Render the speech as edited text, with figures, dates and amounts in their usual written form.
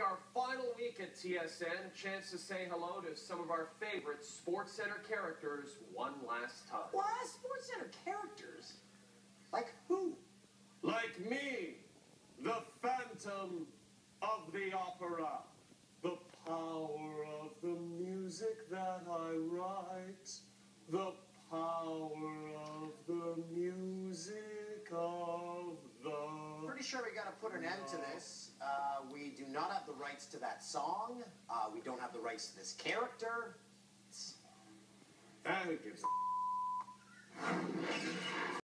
our final week at TSN, a chance to say hello to some of our favorite Sports Center characters one last time. What? Sports Center characters? Like who? Like me, the Phantom of the Opera. The power of the music that I write. The power of the music of the... Pretty sure we gotta put an end to this. We do not have the rights to that song. We don't have the rights to this character. And it gives